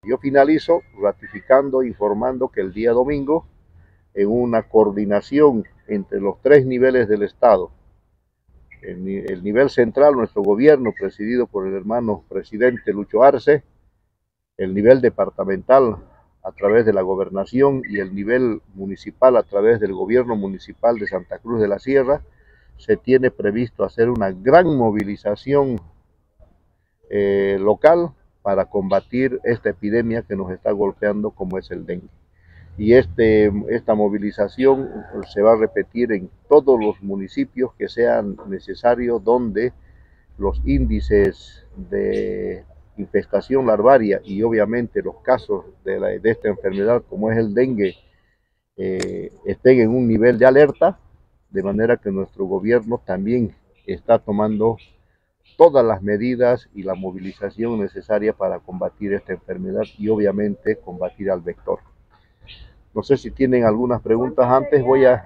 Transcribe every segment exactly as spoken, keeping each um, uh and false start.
Yo finalizo ratificando, informando que el día domingo, en una coordinación entre los tres niveles del Estado, el, el nivel central, nuestro gobierno, presidido por el hermano presidente Lucho Arce, el nivel departamental a través de la gobernación y el nivel municipal a través del gobierno municipal de Santa Cruz de la Sierra, se tiene previsto hacer una gran movilización eh, local para combatir esta epidemia que nos está golpeando como es el dengue. Y este, esta movilización se va a repetir en todos los municipios que sean necesarios, donde los índices de infestación larvaria y obviamente los casos de, la, de esta enfermedad como es el dengue eh, estén en un nivel de alerta, de manera que nuestro gobierno también está tomando todas las medidas y la movilización necesaria para combatir esta enfermedad y obviamente combatir al vector. No sé si tienen algunas preguntas antes, voy a...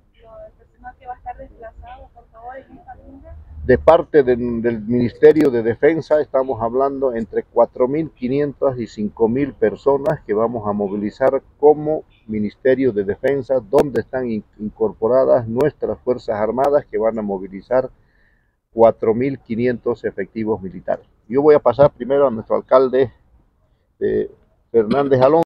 De parte de, del Ministerio de Defensa estamos hablando entre cuatro mil quinientas y cinco mil personas que vamos a movilizar como Ministerio de Defensa, donde están incorporadas nuestras Fuerzas Armadas que van a movilizar cuatro mil quinientos efectivos militares. Yo voy a pasar primero a nuestro alcalde eh, Fernández Alonso.